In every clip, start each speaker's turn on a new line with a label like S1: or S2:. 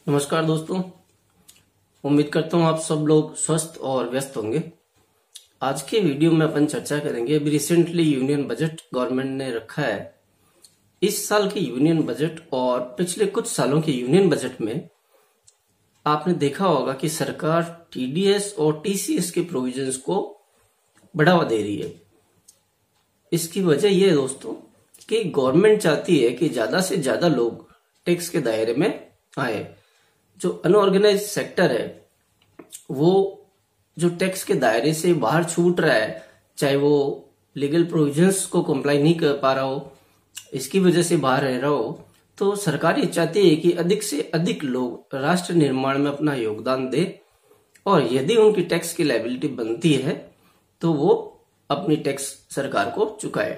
S1: नमस्कार दोस्तों। उम्मीद करता हूँ आप सब लोग स्वस्थ और व्यस्त होंगे। आज के वीडियो में अपन चर्चा करेंगे। अभी रिसेंटली यूनियन बजट गवर्नमेंट ने रखा है। इस साल के यूनियन बजट और पिछले कुछ सालों के यूनियन बजट में आपने देखा होगा कि सरकार टीडीएस और टीसीएस के प्रोविजंस को बढ़ावा दे रही है। इसकी वजह यह है दोस्तों कि गवर्नमेंट चाहती है कि ज्यादा से ज्यादा लोग टैक्स के दायरे में आए। जो अनऑर्गेनाइज सेक्टर है वो जो टैक्स के दायरे से बाहर छूट रहा है, चाहे वो लीगल प्रोविजंस को कंप्लाई नहीं कर पा रहा हो, इसकी वजह से बाहर रह रहा हो, तो सरकार ये चाहती है कि अधिक से अधिक लोग राष्ट्र निर्माण में अपना योगदान दे और यदि उनकी टैक्स की लायबिलिटी बनती है तो वो अपनी टैक्स सरकार को चुकाए।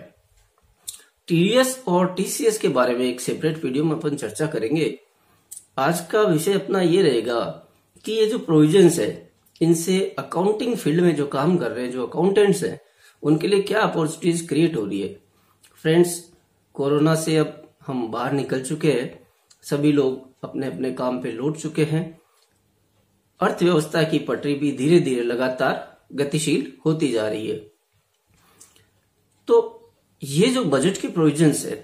S1: टीडीएस और टीसीएस के बारे में एक सेपरेट वीडियो में अपन चर्चा करेंगे। आज का विषय अपना ये रहेगा कि ये जो प्रोविजंस है इनसे अकाउंटिंग फील्ड में जो काम कर रहे हैं, जो अकाउंटेंट्स हैं, उनके लिए क्या अपॉर्चुनिटीज क्रिएट हो रही है। फ्रेंड्स, कोरोना से अब हम बाहर निकल चुके हैं, सभी लोग अपने अपने काम पे लौट चुके हैं। अर्थव्यवस्था की पटरी भी धीरे धीरे लगातार गतिशील होती जा रही है। तो ये जो बजट की प्रोविजंस है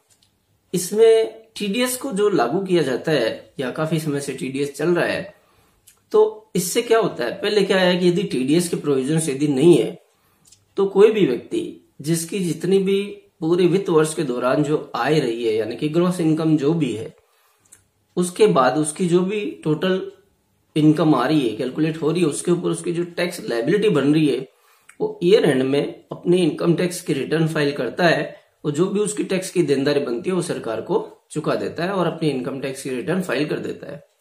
S1: इसमें टीडीएस को जो लागू किया जाता है या काफी समय से टीडीएस चल रहा है, तो इससे क्या होता है, पहले क्या है कि यदि टीडीएस के प्रोविजंस यदि नहीं है तो कोई भी व्यक्ति जिसकी जितनी भी पूरे वित्त वर्ष के दौरान जो आय रही है, यानी कि ग्रॉस इनकम जो भी है, उसके बाद उसकी जो भी टोटल इनकम आ रही है, कैलकुलेट हो रही है, उसके ऊपर उसकी जो टैक्स लायबिलिटी बन रही है वो ईयर एंड में अपनी इनकम टैक्स की रिटर्न फाइल करता है और जो भी उसकी टैक्स की देनदारी बनती है वो सरकार को चुका देता है और अपनी इनकम टैक्स की रिटर्न फाइल कर देता है।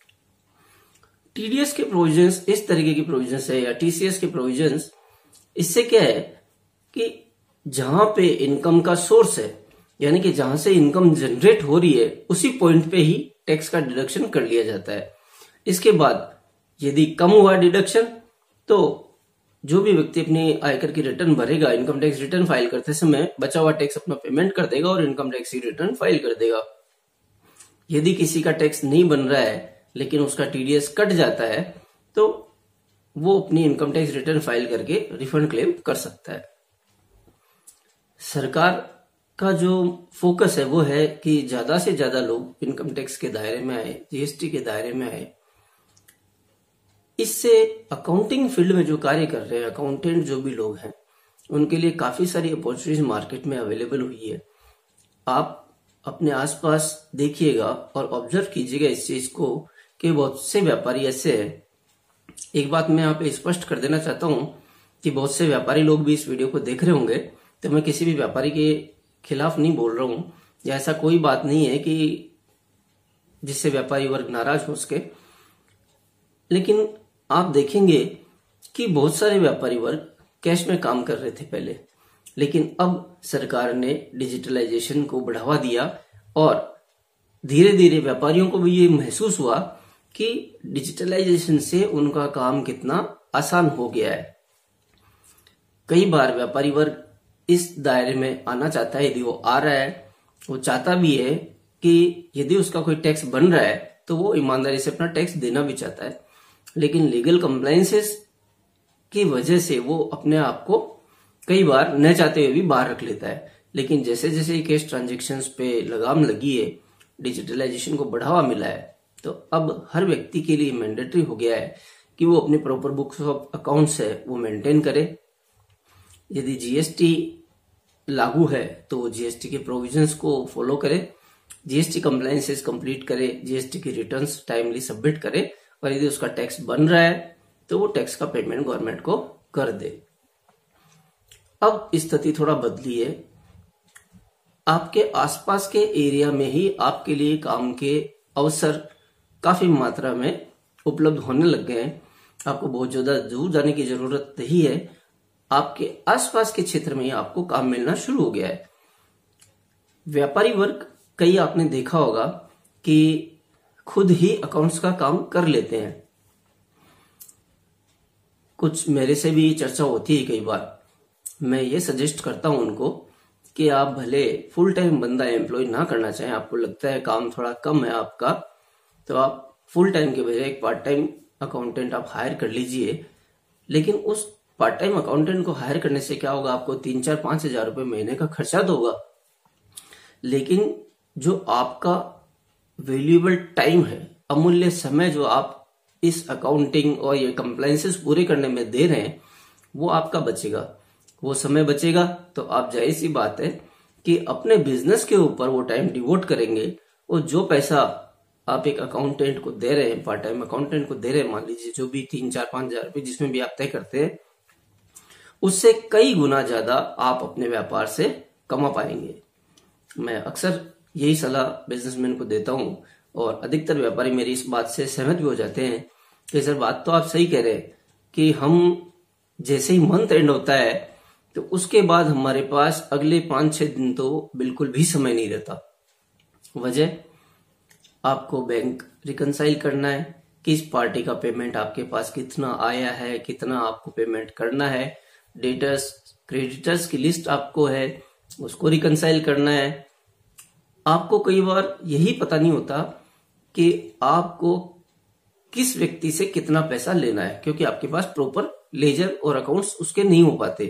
S1: टीडीएस के प्रोविजंस इस तरीके की प्रोविजंस है या टीसीएस के प्रोविजंस, इससे क्या है कि जहां पे इनकम का सोर्स है, यानी कि जहां से इनकम जनरेट हो रही है, उसी पॉइंट पे ही टैक्स का डिडक्शन कर लिया जाता है। इसके बाद यदि कम हुआ डिडक्शन तो जो भी व्यक्ति अपनी आयकर की रिटर्न भरेगा, इनकम टैक्स रिटर्न फाइल करते समय बचा हुआ टैक्स अपना पेमेंट कर देगा और इनकम टैक्स की रिटर्न फाइल कर देगा। यदि किसी का टैक्स नहीं बन रहा है लेकिन उसका टीडीएस कट जाता है तो वो अपनी इनकम टैक्स रिटर्न फाइल करके रिफंड क्लेम कर सकता है। सरकार का जो फोकस है वो है कि ज्यादा से ज्यादा लोग इनकम टैक्स के दायरे में आए, जीएसटी के दायरे में आए। इससे अकाउंटिंग फील्ड में जो कार्य कर रहे हैं अकाउंटेंट जो भी लोग हैं, उनके लिए काफी सारी अपॉर्चुनिटीज मार्केट में अवेलेबल हुई है। आप अपने आसपास देखिएगा और ऑब्जर्व कीजिएगा इस चीज को कि बहुत से व्यापारी ऐसे हैं। एक बात मैं यहाँ पे स्पष्ट कर देना चाहता हूं कि बहुत से व्यापारी लोग भी इस वीडियो को देख रहे होंगे, तो मैं किसी भी व्यापारी के खिलाफ नहीं बोल रहा हूं या ऐसा कोई बात नहीं है कि जिससे व्यापारी वर्ग नाराज हो सके। लेकिन आप देखेंगे कि बहुत सारे व्यापारी वर्ग कैश में काम कर रहे थे पहले, लेकिन अब सरकार ने डिजिटलाइजेशन को बढ़ावा दिया और धीरे धीरे व्यापारियों को भी ये महसूस हुआ कि डिजिटलाइजेशन से उनका काम कितना आसान हो गया है। कई बार व्यापारी वर्ग इस दायरे में आना चाहता है, यदि वो आ रहा है, वो चाहता भी है कि यदि उसका कोई टैक्स बन रहा है तो वो ईमानदारी से अपना टैक्स देना भी चाहता है, लेकिन लीगल कंप्लायंसेस की वजह से वो अपने आप को कई बार न चाहते हुए भी बाहर रख लेता है। लेकिन जैसे जैसे कैश ट्रांजेक्शन्स पे लगाम लगी है, डिजिटलाइजेशन को बढ़ावा मिला है, तो अब हर व्यक्ति के लिए मैंडेटरी हो गया है कि वो अपनी प्रॉपर बुक्स ऑफ अकाउंट्स है वो मेंटेन करे। यदि जीएसटी लागू है तो वो जीएसटी के प्रोविजंस को फॉलो करे, जीएसटी कंप्लायंसेस कंप्लीट करे, जीएसटी की रिटर्न्स टाइमली सबमिट करे और यदि उसका टैक्स बन रहा है तो वो टैक्स का पेमेंट गवर्नमेंट को कर दे। अब स्थिति थोड़ा बदली है। आपके आसपास के एरिया में ही आपके लिए काम के अवसर काफी मात्रा में उपलब्ध होने लग गए हैं। आपको बहुत ज्यादा दूर जाने की जरूरत नहीं है, आपके आसपास के क्षेत्र में ही आपको काम मिलना शुरू हो गया है। व्यापारी वर्ग कई आपने देखा होगा कि खुद ही अकाउंट्स का काम कर लेते हैं। कुछ मेरे से भी चर्चा होती है कई बार। मैं ये सजेस्ट करता हूं उनको कि आप भले फुल टाइम बंदा एम्प्लॉय ना करना चाहें, आपको लगता है काम थोड़ा कम है आपका, तो आप फुल टाइम के बजाय एक पार्ट टाइम अकाउंटेंट आप हायर कर लीजिए। लेकिन उस पार्ट टाइम अकाउंटेंट को हायर करने से क्या होगा, आपको 3-4-5 हजार रुपए महीने का खर्चा तो होगा, लेकिन जो आपका वैल्यूएबल टाइम है, अमूल्य समय जो आप इस अकाउंटिंग और ये कंप्लायंसेस पूरे करने में दे रहे हैं, वो आपका बचेगा। वो समय बचेगा तो आप जाहिर सी बात है कि अपने बिजनेस के ऊपर वो टाइम डिवोट करेंगे। और जो पैसा आप एक अकाउंटेंट को दे रहे हैं, पार्ट टाइम अकाउंटेंट को दे रहे हैं, मान लीजिए जो भी 3-4-5 हजार रुपए जिसमें भी आप तय करते हैं, उससे कई गुना ज्यादा आप अपने व्यापार से कमा पाएंगे। मैं अक्सर यही सलाह बिजनेसमैन को देता हूं और अधिकतर व्यापारी मेरी इस बात से सहमत भी हो जाते हैं कि सर बात तो आप सही कह रहे हैं कि हम जैसे ही मंथ एंड होता है तो उसके बाद हमारे पास अगले 5-6 दिन तो बिल्कुल भी समय नहीं रहता। वजह, आपको बैंक रिकंसाइल करना है, किस पार्टी का पेमेंट आपके पास कितना आया है, कितना आपको पेमेंट करना है, डेटर्स क्रेडिटर्स की लिस्ट आपको है, उसको रिकंसाइल करना है। आपको कई बार यही पता नहीं होता कि आपको किस व्यक्ति से कितना पैसा लेना है, क्योंकि आपके पास प्रॉपर लेजर और अकाउंट्स उसके नहीं हो पाते।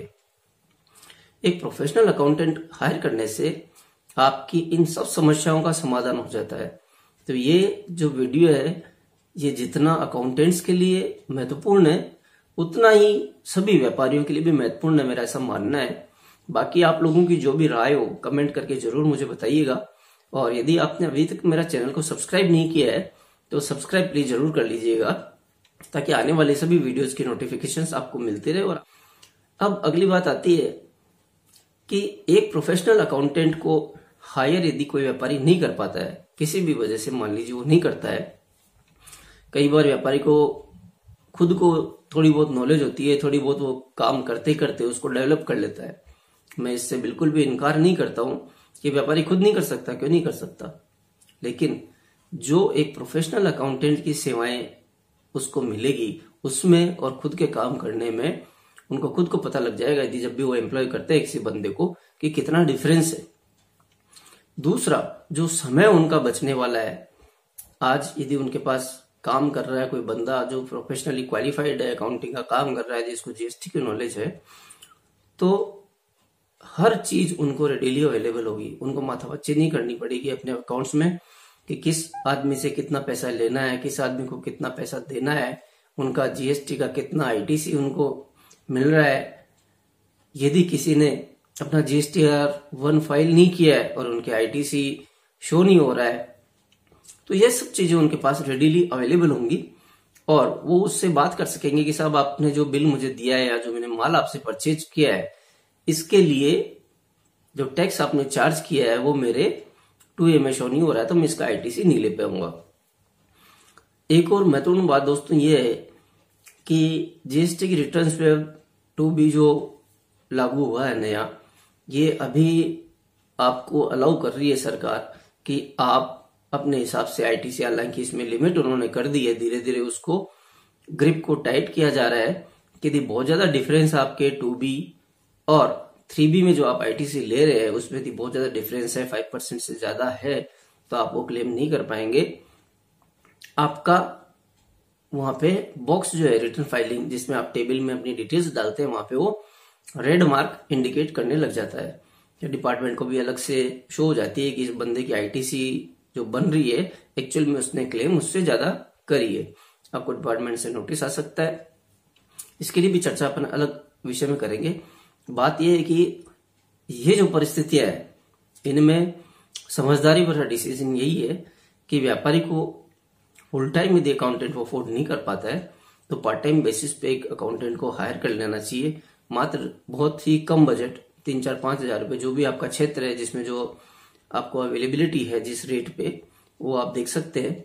S1: एक प्रोफेशनल अकाउंटेंट हायर करने से आपकी इन सब समस्याओं का समाधान हो जाता है। तो ये जो वीडियो है, ये जितना अकाउंटेंट्स के लिए महत्वपूर्ण है, उतना ही सभी व्यापारियों के लिए भी महत्वपूर्ण है, मेरा ऐसा मानना है। बाकी आप लोगों की जो भी राय हो कमेंट करके जरूर मुझे बताइएगा। और यदि आपने अभी तक मेरा चैनल को सब्सक्राइब नहीं किया है तो सब्सक्राइब प्लीज जरूर कर लीजिएगा, ताकि आने वाले सभी वीडियोस की नोटिफिकेशंस आपको मिलती रहे। और अब अगली बात आती है कि एक प्रोफेशनल अकाउंटेंट को हायर यदि कोई व्यापारी नहीं कर पाता है, किसी भी वजह से मान लीजिए वो नहीं करता है, कई बार व्यापारी को खुद को थोड़ी बहुत नॉलेज होती है, थोड़ी बहुत वो काम करते करते उसको डेवलप कर लेता है। मैं इससे बिल्कुल भी इनकार नहीं करता हूं कि व्यापारी खुद नहीं कर सकता, क्यों नहीं कर सकता, लेकिन जो एक प्रोफेशनल अकाउंटेंट की सेवाएं उसको मिलेगी उसमें और खुद के काम करने में उनको खुद को पता लग जाएगा, यदि जब भी वो एम्प्लॉय करते हैं किसी बंदे को, कि कितना डिफरेंस है। दूसरा, जो समय उनका बचने वाला है, आज यदि उनके पास काम कर रहा है कोई बंदा जो प्रोफेशनली क्वालिफाइड है, अकाउंटिंग का काम कर रहा है, जिसको जीएसटी की नॉलेज है, तो हर चीज उनको रेडीली अवेलेबल होगी। उनको माथापच्ची नहीं करनी पड़ेगी अपने अकाउंट्स में कि किस आदमी से कितना पैसा लेना है, किस आदमी को कितना पैसा देना है, उनका जीएसटी का कितना आईटीसी उनको मिल रहा है। यदि किसी ने अपना GSTR-1 फाइल नहीं किया है और उनके आईटीसी शो नहीं हो रहा है, तो ये सब चीजें उनके पास रेडीली अवेलेबल होंगी और वो उससे बात कर सकेंगे कि साहब आपने जो बिल मुझे दिया है या जो मैंने माल आपसे परचेज किया है, इसके लिए जो टैक्स आपने चार्ज किया है वो मेरे 2A में शो नहीं हो रहा है, तो मैं इसका आईटीसी नहीं ले पाऊंगा। एक और महत्वपूर्ण बात दोस्तों ये है कि जीएसटी की रिटर्न पे 2B जो लागू हुआ है नया, ये अभी आपको अलाउ कर रही है सरकार कि आप अपने हिसाब से आईटीसी, हालांकि इसमें लिमिट उन्होंने कर दी है, धीरे धीरे उसको ग्रिप को टाइट किया जा रहा है कि यदि बहुत ज्यादा डिफरेंस आपके 2B और 3B में जो आप आईटीसी ले रहे हैं उसमें यदि बहुत ज्यादा डिफरेंस है, 5% से ज्यादा है, तो आप वो क्लेम नहीं कर पाएंगे। आपका वहां पे बॉक्स जो है रिटर्न फाइलिंग, जिसमें आप टेबल में अपनी डिटेल्स डालते हैं, वहां पे वो रेड मार्क इंडिकेट करने लग जाता है। डिपार्टमेंट को भी अलग से शो हो जाती है कि इस बंदे की आईटीसी जो बन रही है एक्चुअल में उसने क्लेम उससे ज्यादा करी है। आपको डिपार्टमेंट से नोटिस आ सकता है। इसके लिए भी चर्चा अपन अलग विषय में करेंगे। बात यह है कि ये जो परिस्थितियां है, इनमें समझदारी भरा डिसीजन यही है कि व्यापारी को फुल टाइम यदि अकाउंटेंट को अफोर्ड नहीं कर पाता है तो पार्ट टाइम बेसिस पे एक अकाउंटेंट को हायर कर लेना चाहिए। मात्र बहुत ही कम बजट, 3-4-5 हजार रुपए, जो भी आपका क्षेत्र है जिसमें जो आपको अवेलेबिलिटी है जिस रेट पे, वो आप देख सकते हैं।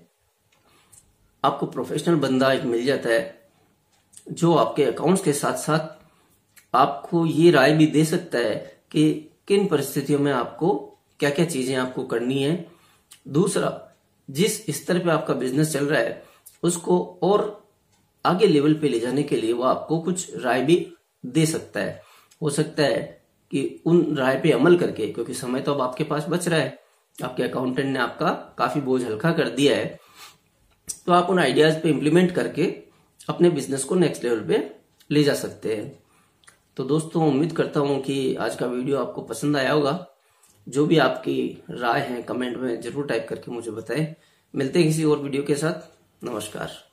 S1: आपको प्रोफेशनल बंदा एक मिल जाता है जो आपके अकाउंट्स के साथ साथ आपको ये राय भी दे सकता है कि किन परिस्थितियों में आपको क्या क्या चीजें आपको करनी है। दूसरा, जिस स्तर पे आपका बिजनेस चल रहा है उसको और आगे लेवल पे ले जाने के लिए वो आपको कुछ राय भी दे सकता है। हो सकता है कि उन राय पे अमल करके, क्योंकि समय तो अब आपके पास बच रहा है, आपके अकाउंटेंट ने आपका काफी बोझ हल्का कर दिया है, तो आप उन आइडियाज पे इम्प्लीमेंट करके अपने बिजनेस को नेक्स्ट लेवल पे ले जा सकते हैं। तो दोस्तों, उम्मीद करता हूं कि आज का वीडियो आपको पसंद आया होगा। जो भी आपकी राय है कमेंट में जरूर टाइप करके मुझे बताएं। मिलते हैं किसी और वीडियो के साथ। नमस्कार।